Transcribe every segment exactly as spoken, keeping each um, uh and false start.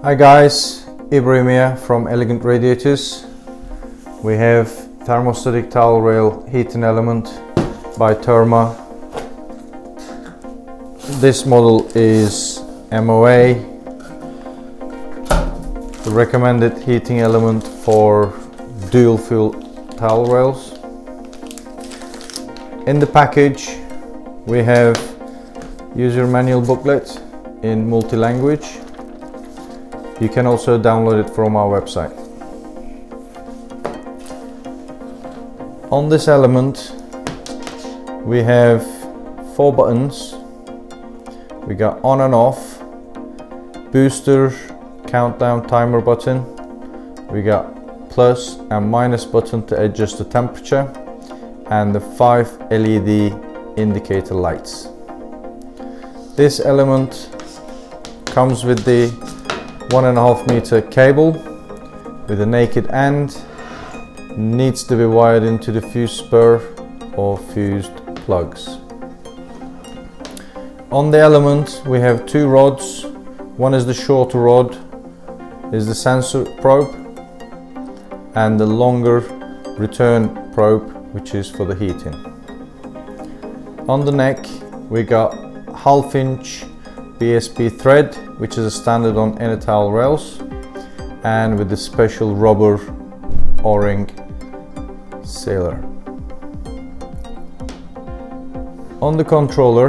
Hi guys, Ibrahim here from Elegant Radiators. We have thermostatic towel rail heating element by Therma. This model is M O A, the recommended heating element for dual fuel towel rails. In the package we have user manual booklet in multi-language. You can also download it from our website. On this element we have four buttons. We got on and off, booster, countdown timer button. We got plus and minus button to adjust the temperature, and the five L E D indicator lights. This element comes with the one and a half meter cable with a naked end. Needs to be wired into the fuse spur or fused plugs. On the element we have two rods. One is the shorter rod, is the sensor probe, and the longer return probe, which is for the heating. On the neck we got half inch B S P thread, which is a standard on any towel rails, and with the special rubber O-ring sealer. On the controller,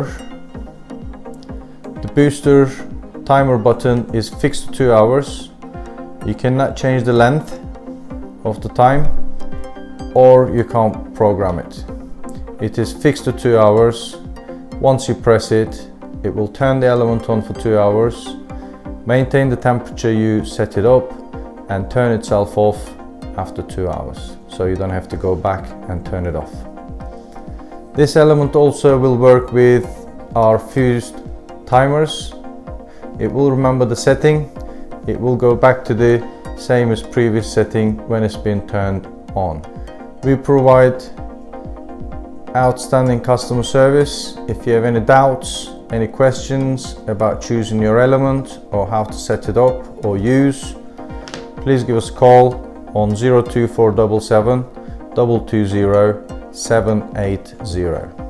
the booster timer button is fixed to two hours. You cannot change the length of the time, or you can't program it. It is fixed to two hours. Once you press it, it will turn the element on for two hours, maintain the temperature you set it up, and turn itself off after two hours. So you don't have to go back and turn it off. This element also will work with our fused timers. It will remember the setting. It will go back to the same as previous setting when it's been turned on. We provide outstanding customer service. If you have any doubts, any questions about choosing your element or how to set it up or use, please give us a call on zero two four seven seven, two two zero, seven eight zero.